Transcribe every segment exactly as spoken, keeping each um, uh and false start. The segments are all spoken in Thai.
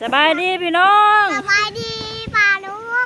สบายดีพี่น้องสบายดีป้าลุง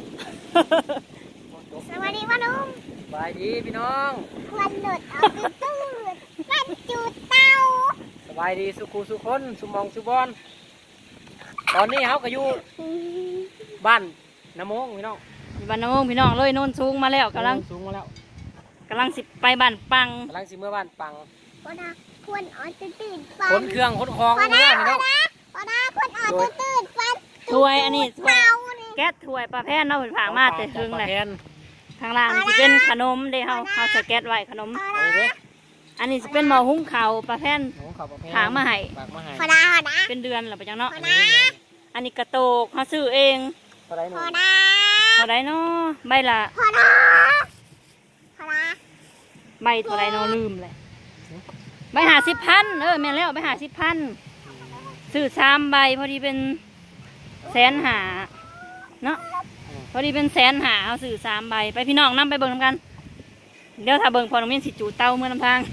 สบายดีป้าลุงสบายดีพี่น้องวันหลุดเอาตื้อตื้อวันจูดเตาสบายดีสุขุสุคนสุมองสุบอนตอนนี้เขาก็อยู่บ้านน้ำมงพี่น้องบ้านน้ำมงพี่น้องเลยโน่นสูงมาแล้วกำลังสูงมาแล้วกำลังสิไปบ้านปังกำลังสิเมื่อบ้านปังพอดาควรอ่อนตื่นตื่นขนเครื่องขนคลองพี่น้องพี่น้องพอดาควรอ่อนตื่นตื่นฟันถ้วยอันนี้ถ้วยแก๊สถ้วยปลาแพนเนาะผางมาแต่ถึงเลยข้างล่างจะเป็นขนมเดี๋ยวเขาเขาจะแก๊สไว้ขนมอันนี้จะเป็นหม้อหุงข้าวปลาแพนผางมาให้พอดาพอดาเป็นเดือนหรือเปล่าจังเนาะอันนี้กระโตกเขาซื้อเองพอดาเท่าไรเนาะใบละพอดาพอดาใบเท่าไรเนาะลืมเลยใบหาสิบพันเออแม่แล้วใบหาสิบพันซื้อสามใบพอดีเป็นแสนหาเนาะพอดีเป็นแสนหาเอาซื้อสามใบไปพี่น้องนั่งไปเบิ่งกันเดี๋ยวถ้าเบิ่งพอน้องมิ้นสิจูเต้าเมื่อน้ำทาง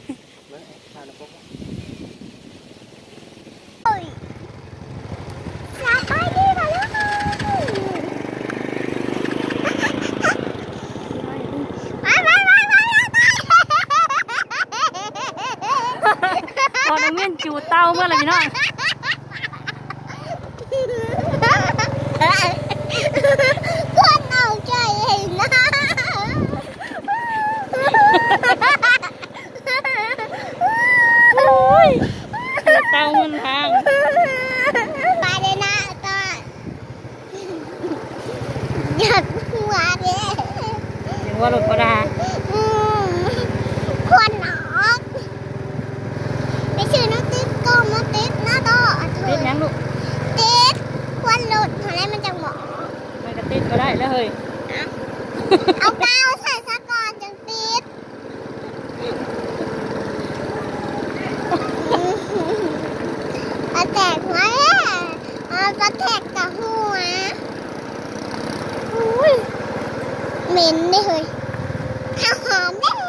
พอน้องมิ้นจูเต้าเมื่อไรพี่น้องคนเอาใจเห็นนะโอ้ยเต้าเงินทางไปเลยนะตอนหยัดหัวเลยยังว่ารถพอดาควันออกไปชื่อน้องติ๊กก็มาติ๊กนะต่อติ๊กยังลูกติ๊กควันหลุดอะไรมันจะหมอไม่กระติ๊กก็ได้แล้วเฮ้ยเอากาวใส่ซะก่อนจังติ๊กเอาแตกหัวเอากระแทกกับหัวอุ้ยเหม็นเลยเฮ้ยข้าวหอมเนี่ย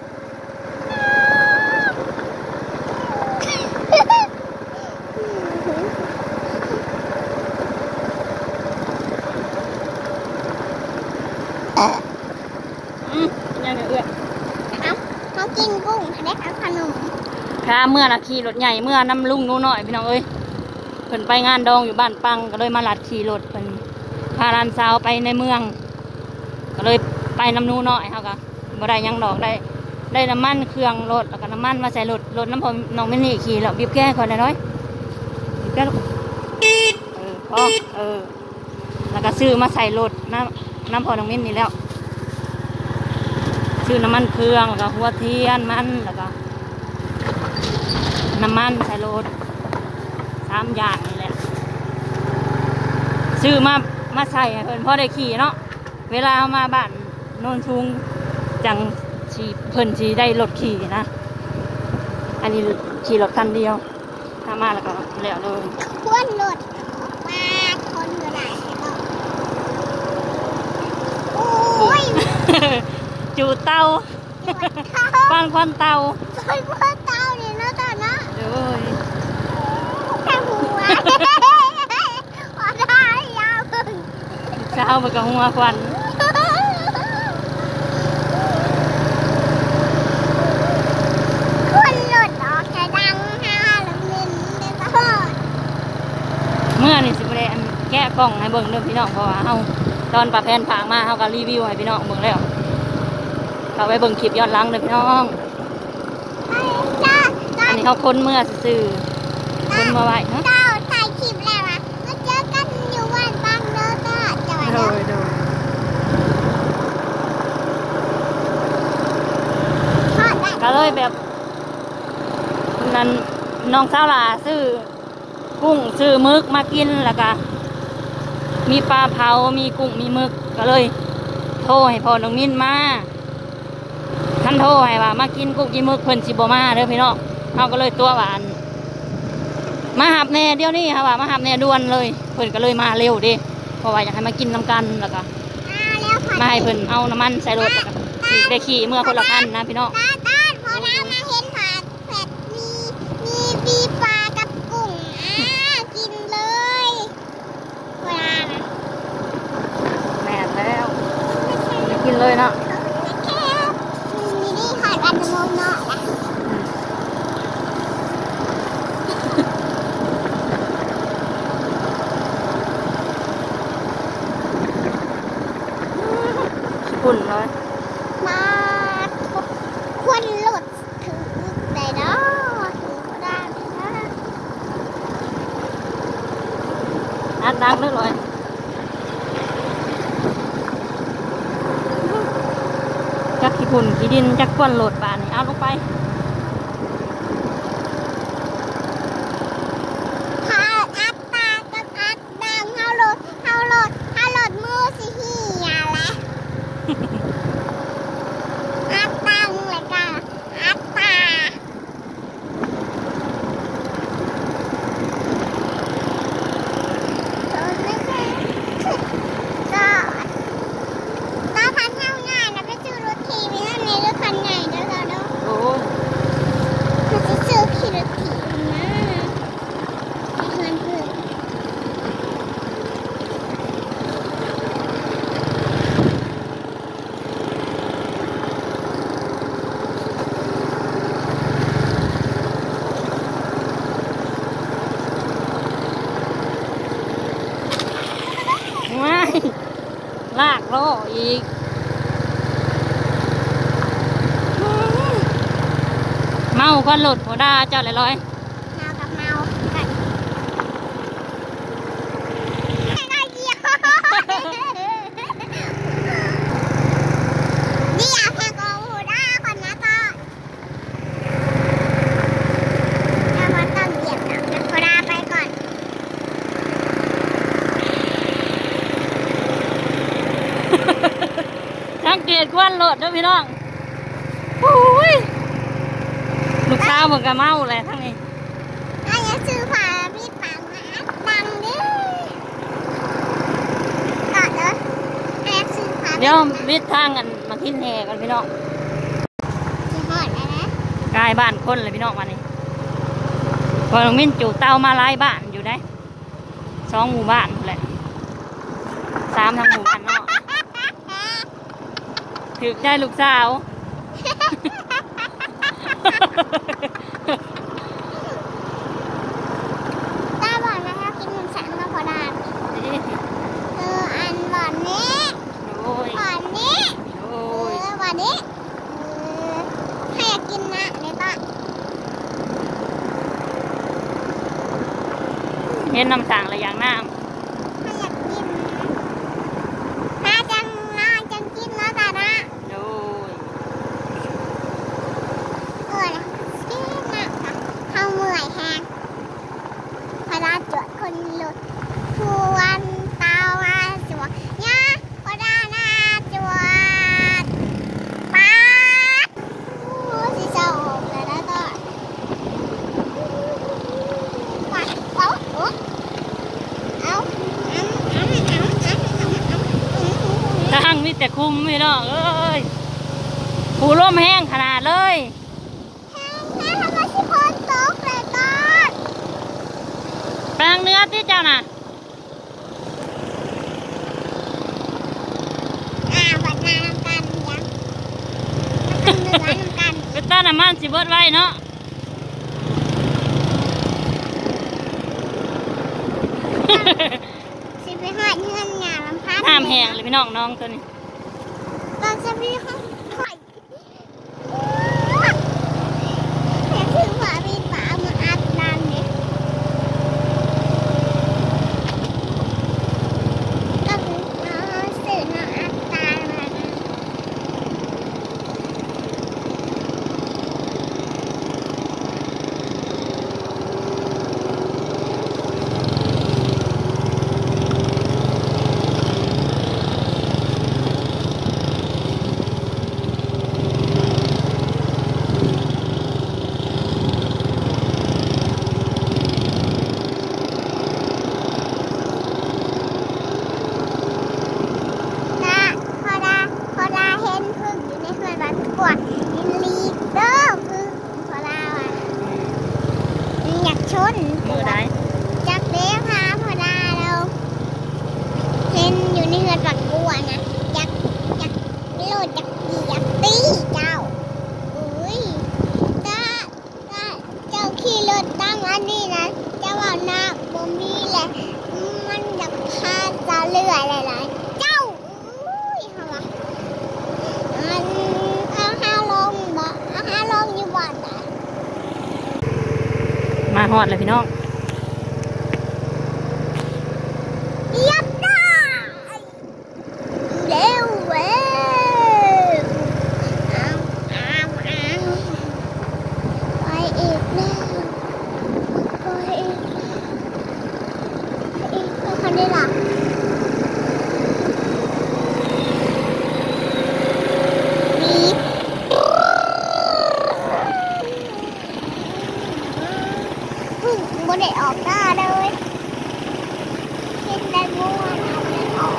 อืมยังไงเอื้อเอาเขากินกุ้งได้เอาขนมค่ะเมื่อนะขี่รถใหญ่เมื่อน้ำลุงนู้นหน่อยพี่น้องเอ้ยเพิ่นไปงานดองอยู่บ้านปังก็เลยมาลัดขี่รถเพิ่นพาหลานสาวไปในเมืองก็เลยไปน้ำนู้นหน่อยเขาก็บ่ได้ยังดอกได้ได้น้ำมันเครื่องรถแล้วก็น้ำมันมาใส่รถรถน้ำพอน้องไม่นี่ขี่แล้วบีบแก้ก่อนได้น้อยบีบแก้เออพอเออแล้วก็ซื้อมาใส่รถน้ำน้ำพอน้องมิ้นนี่แล้วซื้อน้ำมันเครื่องแล้วก็หัวเทียนมันแล้วก็น้ำมันใส่รถสามอย่างนี่แหละซื้อมามาใส่เพิ่นพอได้ขี่เนาะเวลาเอามาบ้านโนนชุงจังชีเพิ่นชีได้รถขี่นะอันนี้ขี่รถคันเดียวถ้ามาแล้วก็แล้วเลยควนหลุดมาคนอยู่ไหนโอ้ยจูเตาฟังควันเตาฟังควันเตาเนี่ยนะตอนนะเดี๋ยวแค่หัวพอได้ยาวเช้าไปกับหัวควันควนหลุดออกจะดังฮาหรือมินเด็กพ่อเมื่อนี่สิบเอ็ดแกะกล่องให้เบิ่งเรื่องพี่น้องเพราะว่าเฮาตอนปลาแพนผางมาเฮาก็รีวิวให้พี่น้องเบิ่งแล้วเอาไปเบิ่งคลิปย้อนหลังเลยพี่น้องอันนี้เขาค้นเมื่อสื่อค้นมาไว้เนาะเจ้าถ่ายคลิปแล้วอ่ะมาเจอกันอยู่วันบางเด้อจ้าจะไปเด้อก็เลยแบบนั้นน้องสาวหลาซื้อกุ้งซื้อมึกมากินแล้วก็มีปลาเผามีกุ้งมีมึกก็เลยโทรให้พ่อน้องมิ้นมาท่านโทรให้ว่ามากินกุ้งกินมึกเพิ่นสิบ่มาเด้อพี่น้องเขาก็เลยตัวหวานมาหับแน่เดี๋ยวนี้ค่ะว่ามาหับแน่ด่วนเลยเพิ่นก็เลยมาเร็วดิเพราะว่าอยากให้มากินน้ำกันแล้วก็มาให้เพิ่นเอาน้ำมันใส่รถแล้วก็ได้ขี่เมื่อคนละคันนะพี่น้องพอน้ำมาเห็นผัดเผ็ดมีมีปีปลากับกุ้งอ่ะกินเลยปุ่นเลยมาควรหลุดถือได้เนาะถือได้ไหมนะอัดดังเลยเลยจักขี้ปุ่นขี้ดินจักควนโหลดบานนี่เอาลงไปถ้าอัดตากับอัดดังเฮาโหลดเฮาโหลดเฮาโหลดมือสิเหี่ยแหละ อัดดังเลยก็อัดตาโดนไม่ใช่ก็ตาพันเท่าง่ายนะไปซื้อรถขี่ไปนั่นในรถคันใหญ่เด้อเราเด้อโอ้ยคือสิซื้อขี่รถขี่นะให้เพื่อนเพื่อนไม่ลากล้ออีกเมาควันโหลดหัวดาเจ้าเลยลอยเมากับเมากันให้ได้เดียวเดียวแค่กองหูด้าคนนะก็ถ้ามันต้องเหยียบหนักนะหูด้าไปก่อนสังเกตควันโหลดด้วยพี่น้องโอ้ยลูกสาวเหมือนกับเมาเลยทั้งนี้ไอ้ยังซื้อผ้ามีปังนะดังดิก่อนเด้อไอ้ยังซื้อผ้าเดี๋ยววิทย์ทางกันมาทิ้นแห่กันพี่น้องจะหอดแล้วนะกายบ้านคนเลยพี่น้องวันนี้พอลงมิ้นจูเต้ามาไล่บ้านอยู่ได้สองหมู่บ้านแหละสามทางหมู่บ้านเนาะถือใจลูกสาวตาบอกนะคะกินหมูสันก็พอได้เอออันบ่อนนี้โอ้ยบ่อนนี้โอ้เอย อบ่อนนี้เออให้อยากกินนะเดี๋ยวก็เห็นน้ำสั่งอะไรอย่างน้ให้อยากกินน่าจังน่าจังกินนะตานะำโอ้ยเออนะกินนะเข้าเมื่อยแฮงพอได้จวดคนหลุดทวนตาว่าจวดยะพอได้นะจวดป๊าดโอ้สิเศร้าออกเลยนะก็ปัดเป้าโอ้เอาอันอันอันอันอันอันทางมีแต่คุมพี่น้องเอ้ยผูร่มแห้งขนาดเลยแม่ทำไมสิพนตกเลยก่อนแปลงเนื้อที่เจ้าน่ะอ่าบัดนาน้ำกันยังมันเป็นเนื้อน้ำกันเป็นต้นน้ำมันสิเบิดไว้เนาะสิไปหาเงื่อนงานลำพัดน้ำแห้งเลยพี่น้องน้องตัวนี้ตอนจะไปห้องถอยแค่ถึงว่ามีป่ามาอัดน้ำเนี่ยก็คือเอาสื่อน้ำอัดตามานะ นะพอดาพอดาเห็นพึ่งอยู่ในเขื่อนบางกวดยินลีเดอร์พึ่งพอดาอ่ะอยากชนมือได้จักเลี้ยงพาพอดาเราเห็นอยู่ในเขื่อนบางกวดนะอยากอยากโลดอยากดีอยากตีเจ้าอุ้ยถ้าถ้าเจ้าขี่รถตั้งอันนี้นะเจ้าว่าหน้าบ่มีแหละมันอยากพาจะเลื่อยหลายๆเจ้าอุ้ยเหรอวะมาฮอดเลยพี่น้องเยียบได้เร็วเว้ยเอาเอาเอาไปอีกแล้วไปอีกไปอีกไปคนนี้หรอบีบพึ่งบ่ได้ออกหน้าเลยเห็นได้ม่วนเอาไปออก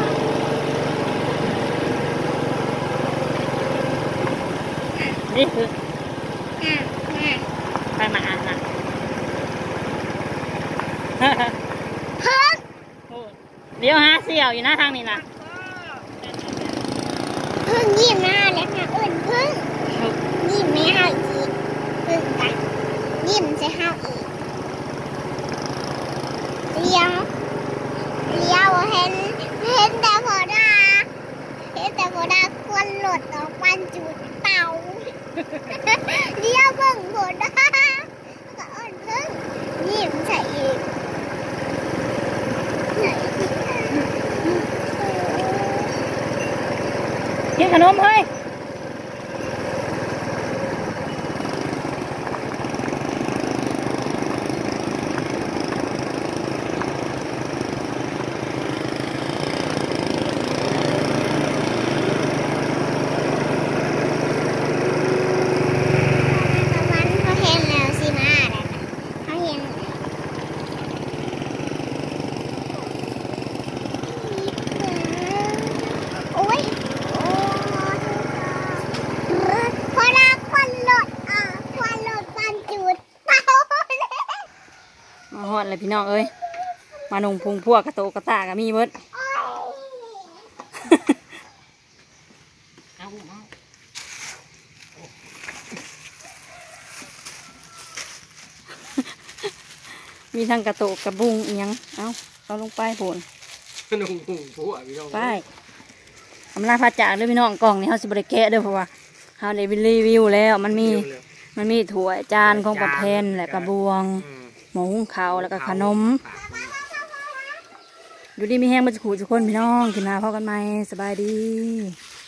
นี่คืออ่ะอ่ะทางหนานะเพิ่งเดี๋ยวหาเสี่ยวอยู่หน้าทางนี้นะเพิ่งยิ้มหน้าแล้วค่ะอื่นเพิ่งยิ้มไม่ห้าอีกเพิ่งกันยิ้มจะห้าอีกเลี้ยวเลี้ยวเห็นเห็นแต่พอดาเห็นแต่พอดาควนหลดออกปันจุดเต่าเลี้ยวเพิ่งพอดาก็อื่นเพิ่งยิ้มใส่อีกไหนกินขนมเฮ้ยวันเขาเห็นแล้วสิมาเลยเขาเห็นโอ้ยโอ้พอรักควันหลดอ่ะควันหลดปันจุดเต่าเลยมาฮอดเลยพี่น้องเอ้ยมานุ่งพุงพวกกระโตกระตาก็มีเบิดเอาเอามีทั้งกระโตกกระบุงอีหยังเอ้าเอาลงไปโผล่ขนมผงผัวพี่น้องไปอำลาพาจากเลยพี่น้องกล่องนี้เขาสิบริแกะเด้อเพราะว่าเขาได้รีวิวแล้วมันมีมันมีถ้วยจานของประเพณและกระบวงอืมหมูหุงข้าวแล้วก็ขนมอยู่ดีมีแห้งมาจะขู่ทุกคนพี่น้องกินนาพ่อกันไหมสบายดี